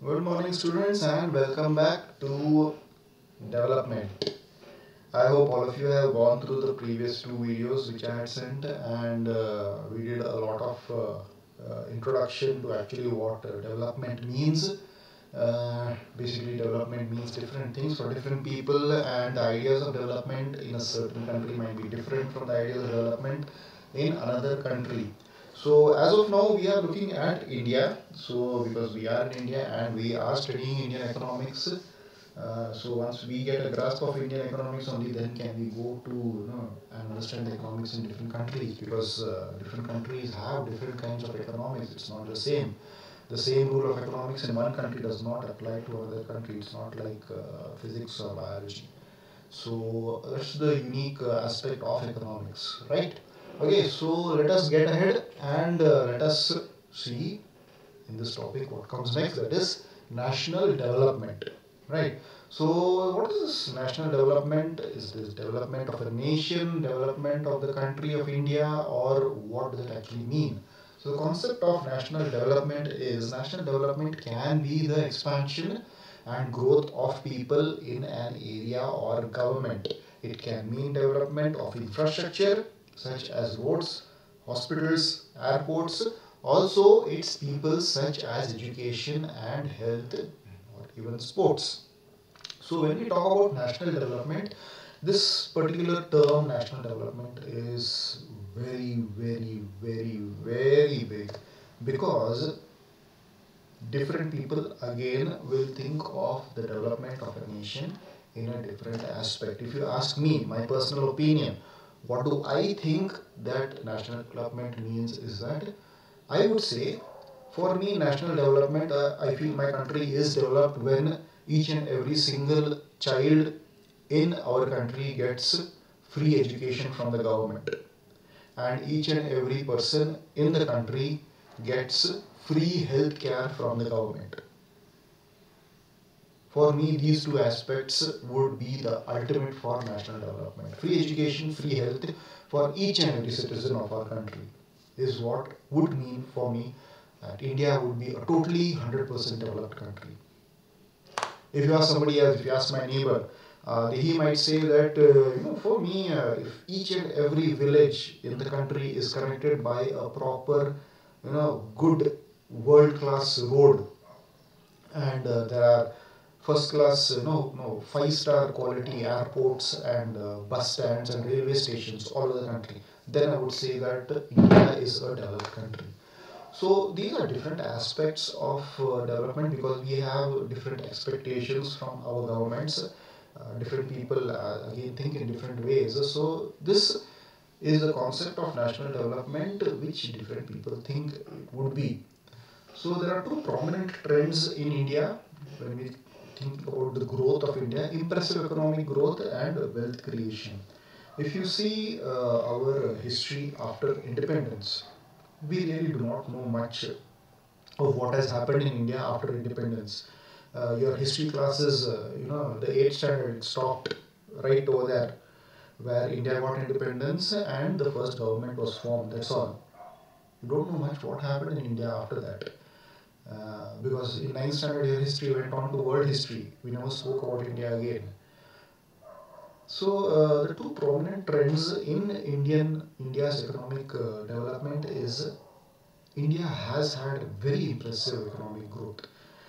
Good morning, students, and welcome back to development. I hope all of you have gone through the previous two videos which I had sent, and we did a lot of introduction to actually what development means. Basically, development means different things for different people, and the ideas of development in a certain country might be different from the ideas of development in another country. So, as of now, we are looking at India. So, because we are in India and we are studying Indian economics, so once we get a grasp of Indian economics, only then can we go to and understand the economics in different countries, because different countries have different kinds of economics. It's not the same. The same rule of economics in one country does not apply to another country. It's not like physics or biology. So that's the unique aspect of economics, right? Okay, so let us get ahead and let us see in this topic what comes next, that is national development, right? So what is this national development? Is this development of a nation, development of the country of India, or what does it actually mean? So the concept of national development is national development can be the expansion and growth of people in an area or government. It can mean development of infrastructure such as roads, hospitals, airports, also its people such as education and health or even sports. So when we talk about national development, this particular term national development is very big, because different people again will think of the development of a nation in a different aspect. If you ask me, my personal opinion, what do I think that national development means is that I would say, for me, national development, I feel my country is developed when each and every single child in our country gets free education from the government, and each and every person in the country gets free health care from the government. For me, these two aspects would be the ultimate for national development. Free education, free health for each and every citizen of our country is what would mean for me that India would be a totally 100% developed country. If you ask somebody else, if you ask my neighbor, he might say that, for me, if each and every village in the country is connected by a proper, good world-class road, and there are first class, 5-star quality airports and bus stands and railway stations all over the country, then I would say that India is a developed country. So these are different aspects of development, because we have different expectations from our governments. Different people again think in different ways. So this is the concept of national development which different people think it would be. So there are two prominent trends in India when we think about the growth of India: impressive economic growth and wealth creation. If you see our history after independence, we really do not know much of what has happened in India after independence. Your history classes, the 8th standard stopped right over there, where India got independence and the first government was formed. That's all. You don't know much what happened in India after that. Because in 9th standard, your history went on to world history. We never spoke about India again. So the two prominent trends in India's economic development is India has had very impressive economic growth.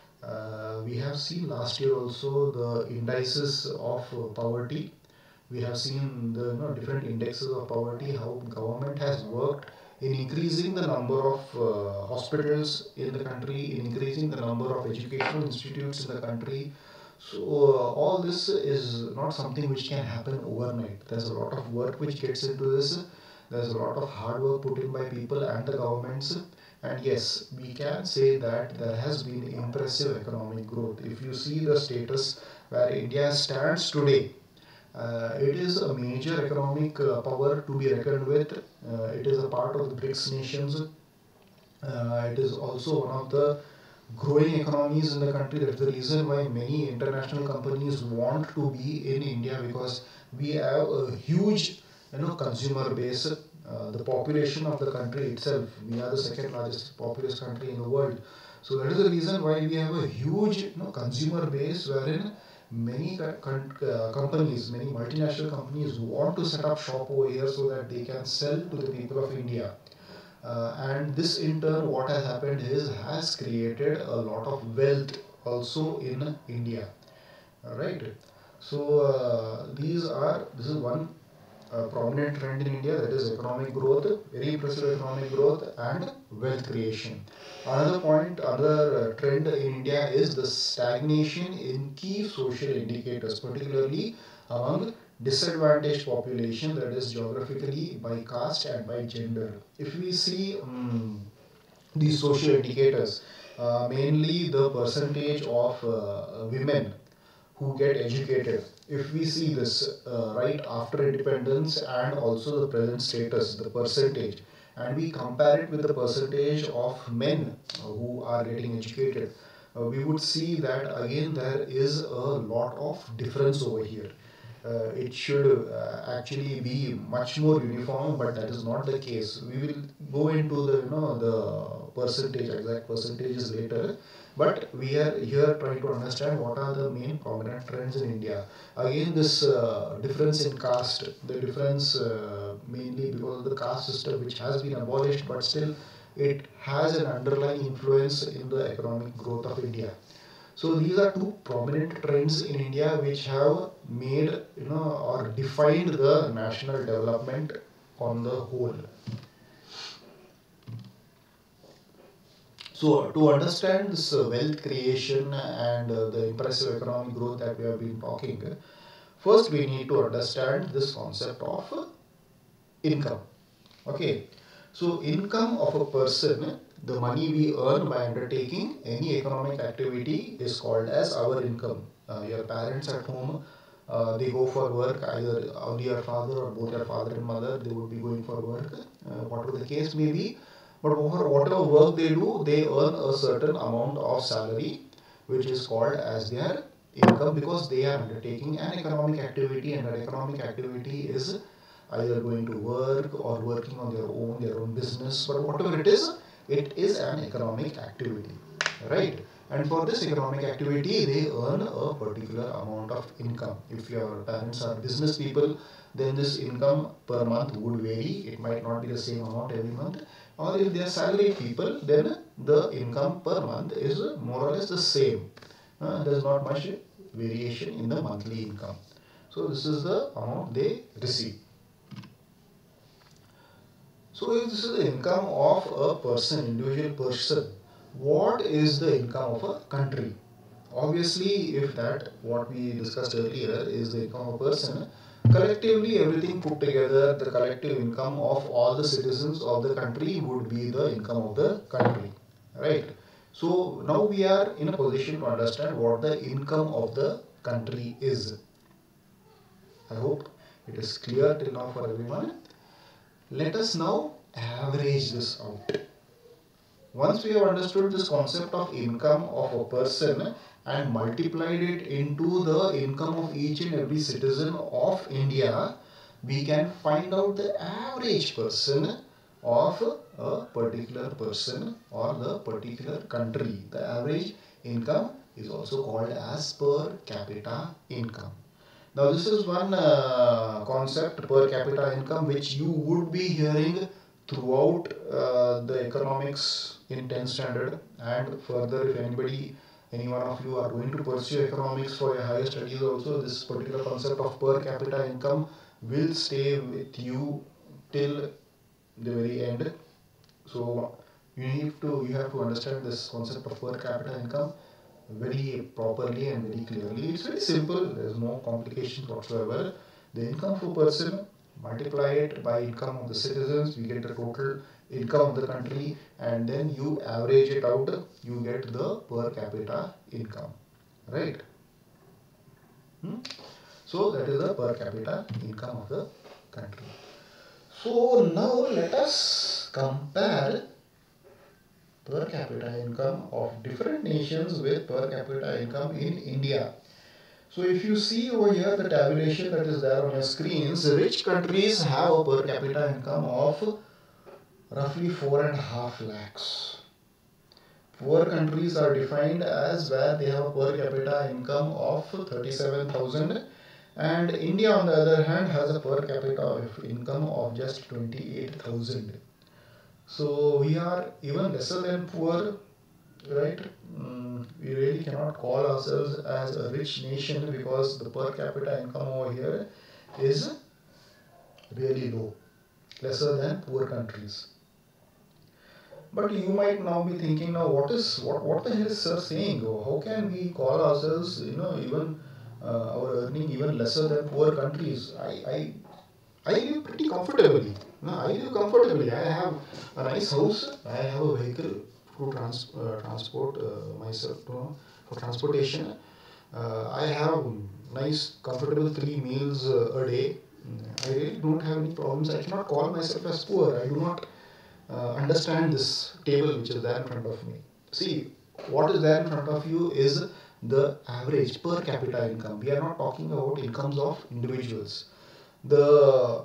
We have seen last year also the indices of poverty. We have seen the different indexes of poverty, how government has worked in increasing the number of hospitals in the country, in increasing the number of educational institutes in the country. So all this is not something which can happen overnight. There's a lot of work which gets into this. There's a lot of hard work put in by people and the governments. And yes, we can say that there has been impressive economic growth. If you see the status where India stands today, it is a major economic power to be reckoned with. It is a part of the BRICS nations. It is also one of the growing economies in the country. That's the reason why many international companies want to be in India, because we have a huge consumer base. the population of the country itself. We are the second largest populous country in the world. So that is the reason why we have a huge consumer base wherein many companies, many multinational companies want to set up shop over here so that they can sell to the people of India. And this in turn, what has happened is has created a lot of wealth also in India. Right. So this is one prominent trend in India, that is economic growth, very impressive economic growth and wealth creation. Another point, another trend in India is the stagnation in key social indicators, particularly among disadvantaged population, that is geographically, by caste and by gender. If we see these social indicators, mainly the percentage of women who get educated. If we see this right after independence and also the present status, the percentage, and we compare it with the percentage of men who are getting educated, we would see that again there is a lot of difference over here. It should actually be much more uniform, but that is not the case. We will go into the the percentage, exact percentages later. But we are here trying to understand what are the main prominent trends in India. Again, this difference in caste, the difference mainly because of the caste system which has been abolished, but still it has an underlying influence in the economic growth of India. So these are two prominent trends in India which have made or defined the national development on the whole. So to understand this wealth creation and the impressive economic growth that we have been talking, first we need to understand this concept of income. Okay, so income of a person, the money we earn by undertaking any economic activity, is called as our income. Your parents at home, they go for work, either only your father or both your father and mother, they would be going for work, whatever the case may be. But for whatever work they do, they earn a certain amount of salary, which is called as their income, because they are undertaking an economic activity, and that economic activity is either going to work or working on their own business, but whatever it is an economic activity, right? And for this economic activity, they earn a particular amount of income. If your parents are business people, then this income per month would vary. It might not be the same amount every month. Or if they are salaried people, then the income per month is more or less the same. There's not much variation in the monthly income. So this is the amount they receive. So if this is the income of a person, individual person, what is the income of a country? Obviously, if that, what we discussed earlier, is the income of a person, collectively everything put together, the collective income of all the citizens of the country would be the income of the country, right? So now we are in a position to understand what the income of the country is. I hope it is clear till now for everyone. Let us now average this out. Once we have understood this concept of income of a person and multiplied it into the income of each and every citizen of India, we can find out the average person of a particular person or the particular country. The average income is also called as per capita income. Now this is one concept, per capita income, which you would be hearing throughout the economics in 10th standard, and further if any one of you are going to pursue economics for your higher studies also, this particular concept of per capita income will stay with you till the very end. So you have to understand this concept of per capita income very properly and very clearly. It's very simple, there's no complications whatsoever. The income of a person, multiply it by income of the citizens, we get the total income of the country, and then you average it out, you get the per capita income, right? So that is the per capita income of the country. So now let us compare per capita income of different nations with per capita income in India. So if you see over here the tabulation that is there on your screens, rich countries have a per capita income of roughly 4.5 lakhs. Poor countries are defined as where they have a per capita income of 37,000, and India on the other hand has a per capita income of just 28,000. So we are even lesser than poor, right? We really cannot call ourselves as a rich nation because the per capita income over here is really low, lesser than poor countries. But you might now be thinking, now what the hell is sir saying? Or how can we call ourselves, even our earning even lesser than poor countries? I live pretty comfortably. No, I live comfortably. I have a nice house. I have a vehicle to transport myself for transportation. I have nice, comfortable 3 meals a day. I really don't have any problems. I cannot call myself as poor. I do not understand this table which is there in front of me. See, what is there in front of you is the average per capita income. We are not talking about incomes of individuals. The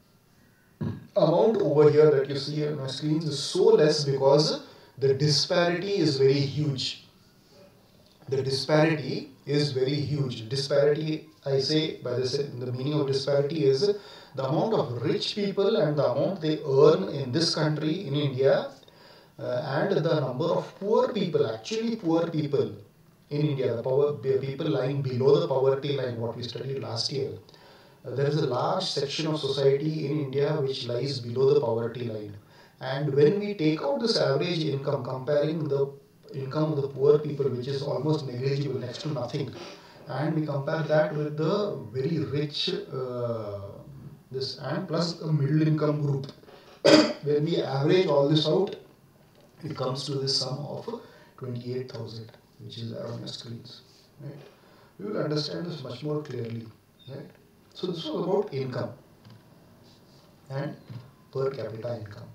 amount over here that you see on my screens is so less because the disparity is very huge. The disparity is very huge. Disparity, I say, by the meaning of disparity is the amount of rich people and the amount they earn in this country, in India, and the number of poor people, actually poor people in India, the people lying below the poverty line, what we studied last year. There is a large section of society in India which lies below the poverty line. And when we take out this average income, comparing the income of the poor people, which is almost negligible, next to nothing, and we compare that with the very rich, this and plus a middle income group, when we average all this out, it comes to this sum of 28,000, which is there on your screens. Right? You will understand this much more clearly. Right? So this was about income and per capita income.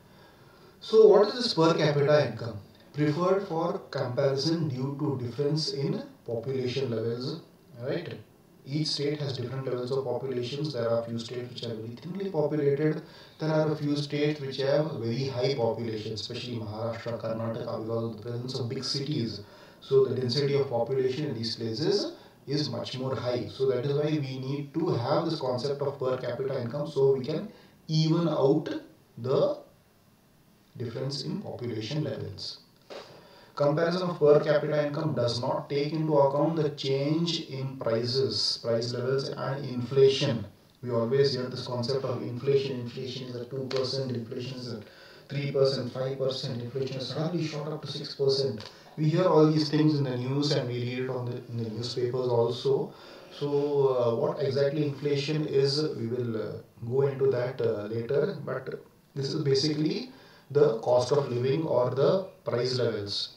So what is this per capita income? Preferred for comparison due to difference in population levels, right? Each state has different levels of populations. There are a few states which are very thinly populated. There are a few states which have very high population, especially Maharashtra, Karnataka, because of the presence of big cities. So the density of population in these places is much more high. So that is why we need to have this concept of per capita income so we can even out the difference in population levels. Comparison of per capita income does not take into account the change in prices, price levels and inflation. We always hear this concept of inflation. Inflation is at 2%, inflation is at 3%, 5%, inflation is suddenly shot up to 6%. We hear all these things in the news and we read it in the newspapers also. So what exactly inflation is, we will go into that later, but this is basically the cost of living or the price levels.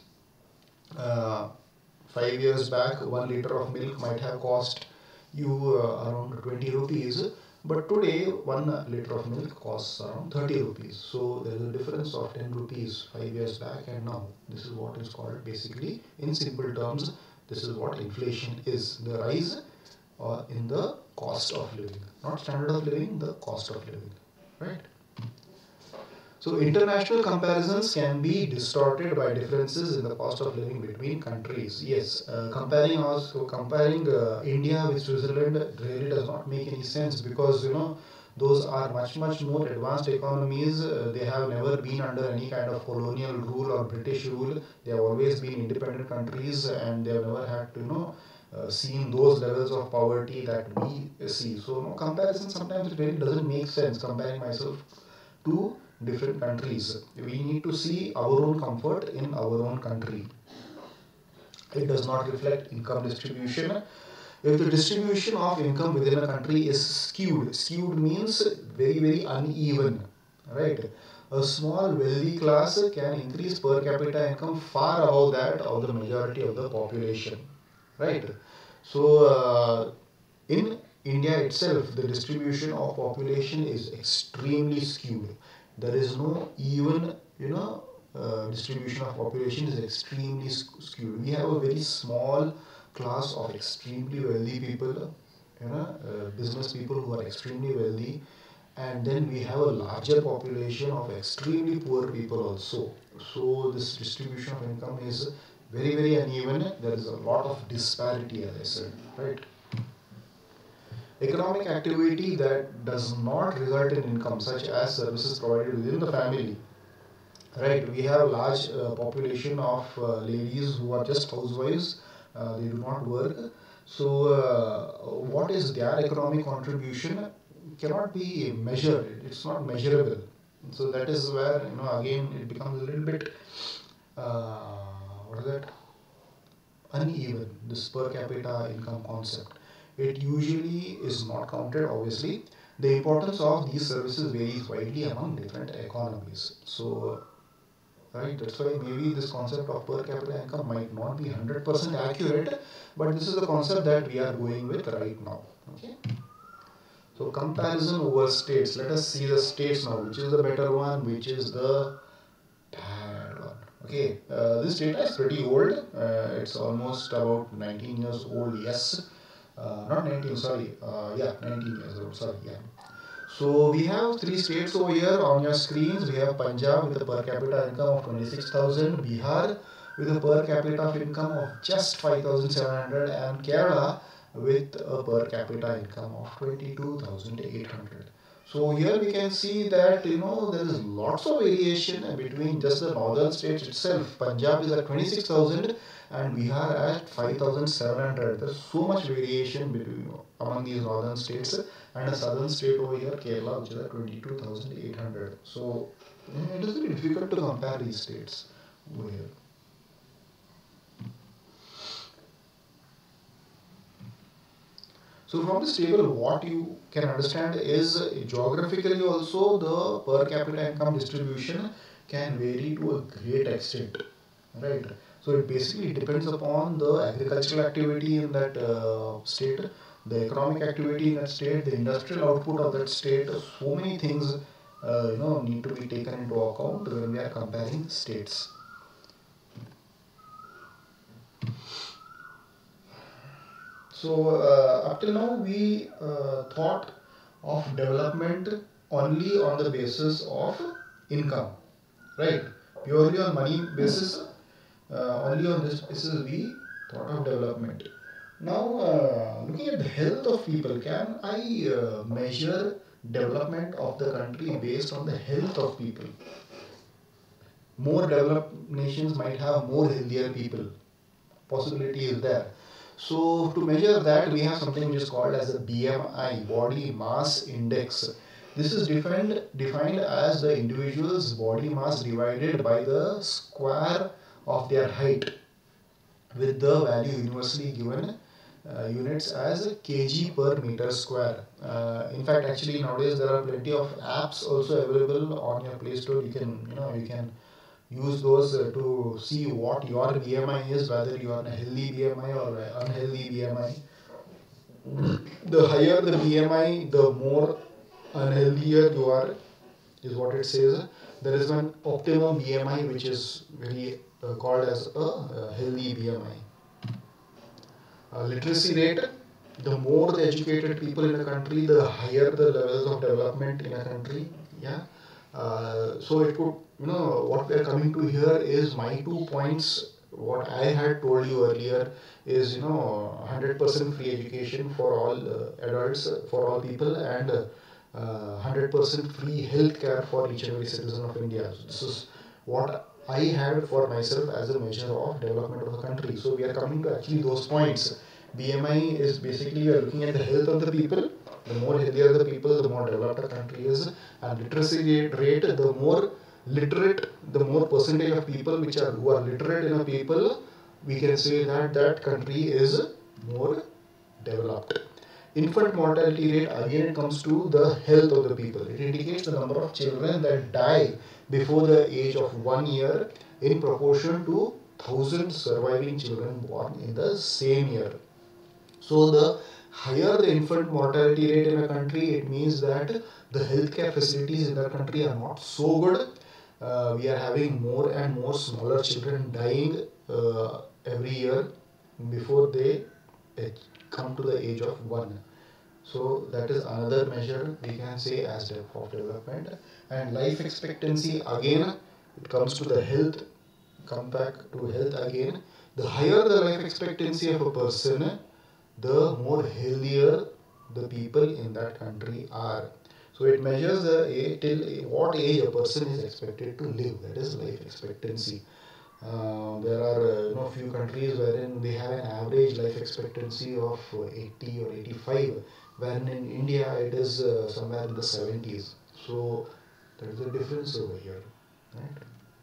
5 years back, 1 liter of milk might have cost you around 20 rupees, but today 1 liter of milk costs around 30 rupees. So there is a difference of 10 rupees 5 years back and now. This is what is called, basically, in simple terms, this is what inflation is: the rise in the cost of living, not standard of living, the cost of living, right? So international comparisons can be distorted by differences in the cost of living between countries. Yes, comparing India with Switzerland really does not make any sense because those are much more advanced economies. They have never been under any kind of colonial rule or British rule. They have always been independent countries and they have never had to seen those levels of poverty that we see. So comparison sometimes it really doesn't make sense comparing myself to different countries. We need to see our own comfort in our own country. It does not reflect income distribution. If the distribution of income within a country is skewed means very uneven, right? A small wealthy class can increase per capita income far above that of the majority of the population, right? So in India itself, the distribution of population is extremely skewed. There is no even, distribution of population is extremely skewed. We have a very small class of extremely wealthy people, business people who are extremely wealthy, and then we have a larger population of extremely poor people also. So this distribution of income is very, very uneven. There is a lot of disparity, as I said, right? Economic activity that does not result in income, such as services provided within the family. Right, we have a large population of ladies who are just housewives. They do not work. So, what is their economic contribution cannot be measured. It's not measurable. So that is where, again it becomes a little bit what is that, uneven. This per capita income concept. It usually is not counted. Obviously, the importance of these services varies widely among different economies. So right, that's why maybe this concept of per capita income might not be 100% accurate, but this is the concept that we are going with right now. Okay. So comparison over states. Let us see the states now. Which is the better one? Which is the bad one? Okay. This data is pretty old. It's almost about 19 years old. Yes. Not 19. Sorry. Yeah, 19 years old. Sorry. Yeah. So we have three states over here on your screens. We have Punjab with a per capita income of 26,000, Bihar with a per capita income of just 5,700, and Kerala with a per capita income of 22,800. So here we can see that there is lots of variation between just the northern states itself. Punjab is at 26,000 and Bihar at 5,700. There's so much variation between among these northern states, and a southern state over here, Kerala, which is at 22,800. So it is very difficult to compare these states over here. So from this table, what you can understand is geographically also the per capita income distribution can vary to a great extent, right? So it basically depends upon the agricultural activity in that state, the economic activity in that state, the industrial output of that state. So many things need to be taken into account when we are comparing states. So up till now we thought of development only on the basis of income, right? Purely on money basis, only on this basis we thought of development. Now, looking at the health of people, can I measure development of the country based on the health of people? More developed nations might have more healthier people. Possibility is there. So to measure that, we have something which is called as a BMI, Body Mass Index. This is defined as the individual's body mass divided by the square of their height, with the value universally given units as kg per meter square. In fact, actually nowadays there are plenty of apps also available on your Play Store. You can use those to see what your BMI is, whether you are on a healthy BMI or an unhealthy BMI. The higher the BMI, the more unhealthier you are, is what it says. There is an optimum BMI which is very called as a healthy BMI. Literacy rate, the more the educated people in a country, the higher the levels of development in a country. Yeah. So it could, what we are coming to here is my 2 points. What I had told you earlier is, 100% free education for all adults, for all people, and 100% free health care for each and every citizen of India. So this is what I had for myself as a measure of development of a country. So we are coming to actually those points. BMI is basically we are looking at the health of the people. The more healthier the people, the more developed a country is. And literacy rate, the more literate, the more percentage of people who are literate in a people, we can say that that country is more developed. Infant mortality rate, again it comes to the health of the people. It indicates the number of children that die before the age of 1 year in proportion to 1,000 surviving children born in the same year. So the higher the infant mortality rate in a country, it means that the healthcare facilities in that country are not so good. We are having more and more smaller children dying every year. before they come to the age of 1. So that is another measure we can say as of development. And life expectancy, again it comes to the health. Come back to health again. The higher the life expectancy of a person, the more healthier the people in that country are. So it measures till what age a person is expected to live. That is life expectancy. There are few countries wherein they have an average life expectancy of 80 or 85, wherein in India it is somewhere in the 70s. So there is a difference over here, right?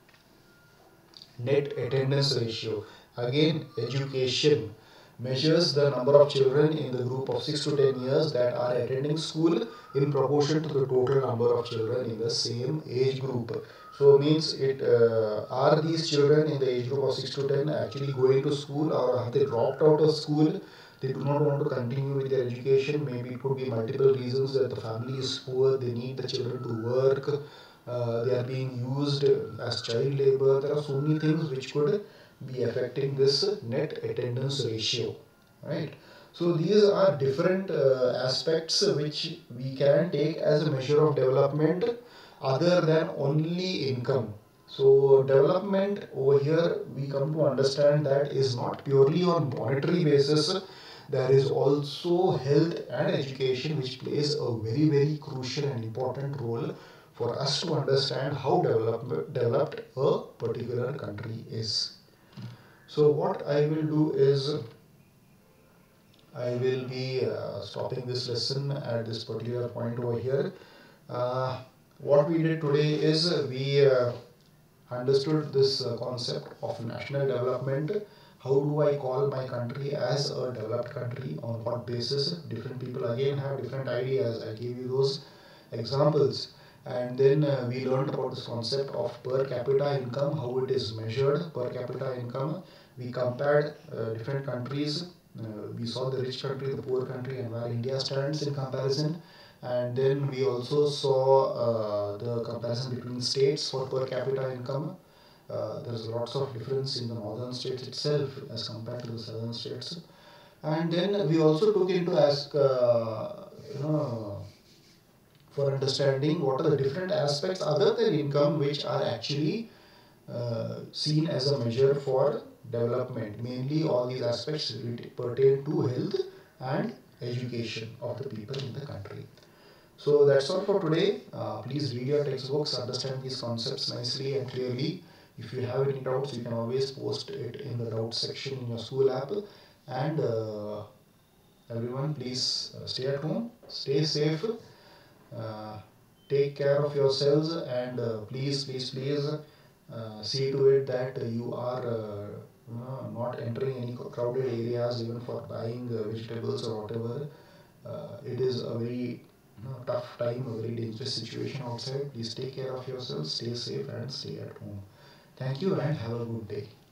Net attendance ratio. Again, education measures the number of children in the group of 6 to 10 years that are attending school in proportion to the total number of children in the same age group. So means it are these children in the age group of 6 to 10 actually going to school, or have they dropped out of school? They do not want to continue with their education. Maybe it could be multiple reasons, that the family is poor, they need the children to work, they are being used as child labor. There are so many things which could be affecting this net attendance ratio, right? So these are different aspects which we can take as a measure of development other than only income. So development over here, we come to understand that is not purely on monetary basis. There is also health and education which plays a very crucial and important role for us to understand how developed a particular country is. So what I will do is I will be stopping this lesson at this particular point over here. What we did today is we understood this concept of national development. How do I call my country as a developed country? On what basis? Different people again have different ideas. I gave you those examples. And then we learned about this concept of per capita income, how it is measured, per capita income. We compared different countries. We saw the rich country, the poor country, and where India stands in comparison. And then we also saw the comparison between states for per capita income. There's lots of difference in the northern states itself as compared to the southern states. And then we also took into ask, for understanding what are the different aspects other than income which are actually seen as a measure for development. Mainly all these aspects pertain to health and education of the people in the country. So that's all for today. Please read your textbooks, understand these concepts nicely and clearly. If you have any doubts, you can always post it in the doubts section in your school app. And everyone, please stay at home, stay safe, take care of yourselves, and please see to it that you are not entering any crowded areas even for buying vegetables or whatever. It is a very tough time, a very dangerous situation outside. Please take care of yourselves, stay safe, and stay at home. Thank you and have a good day.